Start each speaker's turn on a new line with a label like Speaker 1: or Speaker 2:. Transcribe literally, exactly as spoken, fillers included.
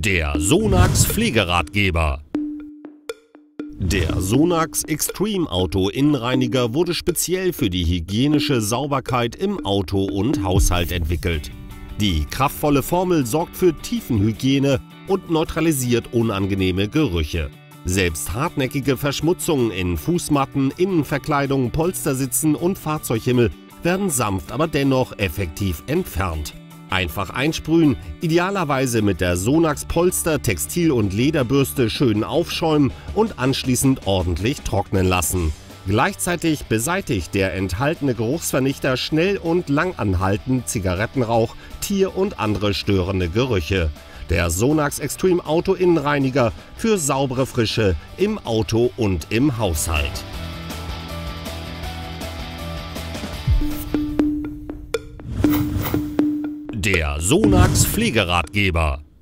Speaker 1: Der Sonax Pflegeratgeber. Der Sonax Extreme Auto Innenreiniger wurde speziell für die hygienische Sauberkeit im Auto und Haushalt entwickelt. Die kraftvolle Formel sorgt für Tiefenhygiene und neutralisiert unangenehme Gerüche. Selbst hartnäckige Verschmutzungen in Fußmatten, Innenverkleidung, Polstersitzen und Fahrzeughimmel werden sanft, aber dennoch effektiv entfernt. Einfach einsprühen, idealerweise mit der Sonax Polster-, Textil- und Lederbürste schön aufschäumen und anschließend ordentlich trocknen lassen. Gleichzeitig beseitigt der enthaltene Geruchsvernichter schnell und langanhaltend Zigarettenrauch, Tier- und andere störende Gerüche. Der Sonax Extreme Auto Innenreiniger für saubere Frische im Auto und im Haushalt. Der Sonax Pflegeratgeber.